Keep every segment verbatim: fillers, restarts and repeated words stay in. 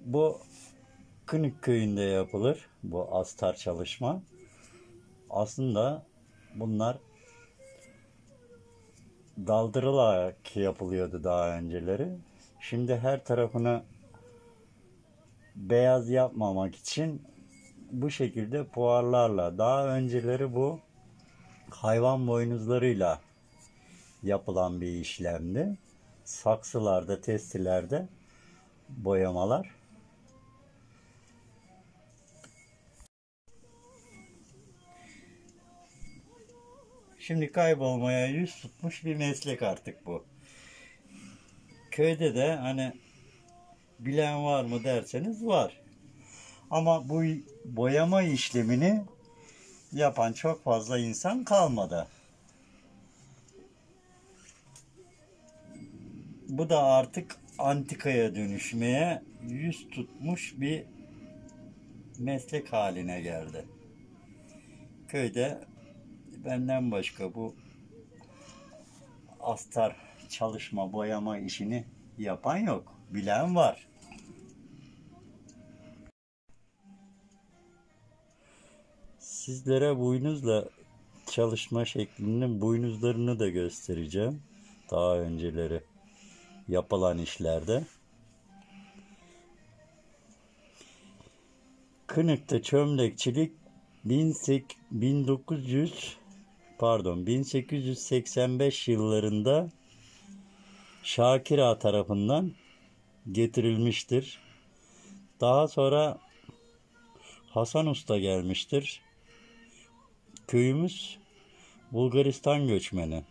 Bu Kınık köyünde yapılır bu astar çalışma. Aslında bunlar daldırılarak yapılıyordu daha önceleri. Şimdi her tarafını beyaz yapmamak için bu şekilde puarlarla, daha önceleri bu hayvan boynuzlarıyla yapılan bir işlemdi. Saksılarda, testilerde boyamalar. Şimdi kaybolmaya yüz tutmuş bir meslek artık bu. Köyde de hani bilen var mı derseniz var. Ama bu boyama işlemini yapan çok fazla insan kalmadı. Bu da artık antikaya dönüşmeye yüz tutmuş bir meslek haline geldi. Köyde benden başka bu astar çalışma, boyama işini yapan yok. Bilen var. Sizlere boynuzla çalışma şeklinin boynuzlarını da göstereceğim. Daha önceleri yapılan işlerde. Kınık'ta çömlekçilik bin dokuz yüz pardon bin sekiz yüz seksen beş yıllarında Şakir Ağa tarafından getirilmiştir. Daha sonra Hasan Usta gelmiştir. Köyümüz Bulgaristan göçmeni.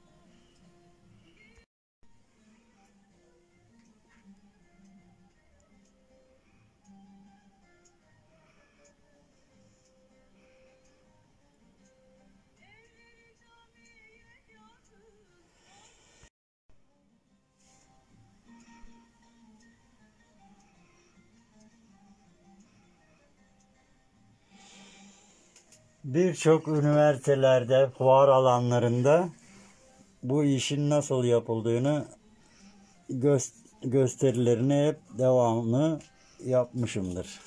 Birçok üniversitelerde, fuar alanlarında bu işin nasıl yapıldığını gö gösterilerini hep devamlı yapmışımdır.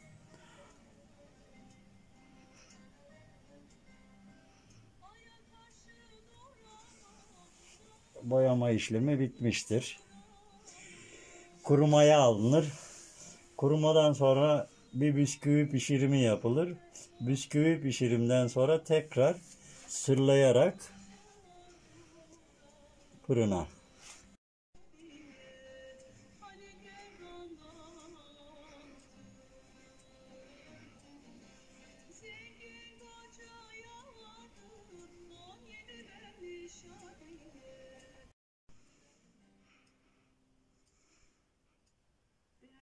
Boyama işlemi bitmiştir. Kurumaya alınır. Kurumadan sonra bir bisküvi pişirimi yapılır. Bisküvi pişirimden sonra tekrar sırlayarak fırına